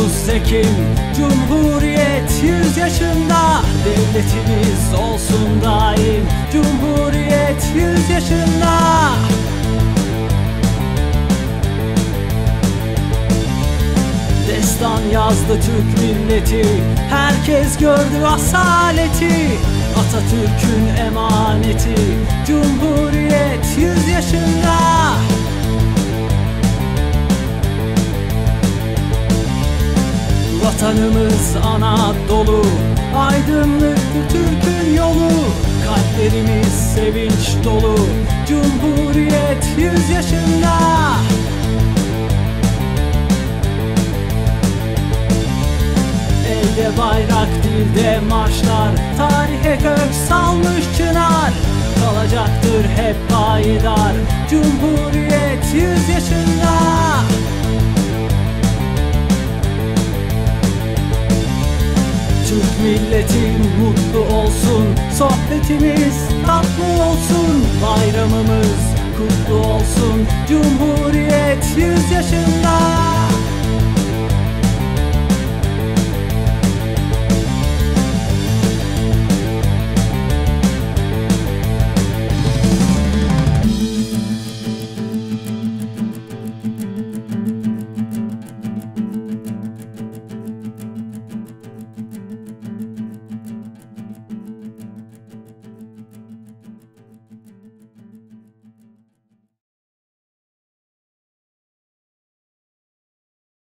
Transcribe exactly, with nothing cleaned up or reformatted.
otuz Ekim Cumhuriyet yüz yaşında, devletimiz olsun daim. Cumhuriyet yüz yaşında. Destan yazdı Türk milleti, herkes gördü asaleti. Atatürk'ün emaneti, Cumhuriyet yüz yaşında. Vatanımız Anadolu, aydınlıktı Türk'ün yolu. Kalplerimiz sevinç dolu, Cumhuriyet yüz yaşında. Elde bayrak, dilde marşlar, tarihe kök salmış çınar. Kalacaktır hep payidar, Cumhuriyet yüz yaşında. Türk milleti mutlu olsun, sohbetimiz tatlı olsun. Bayramımız kutlu olsun, Cumhuriyet yüz yaşında.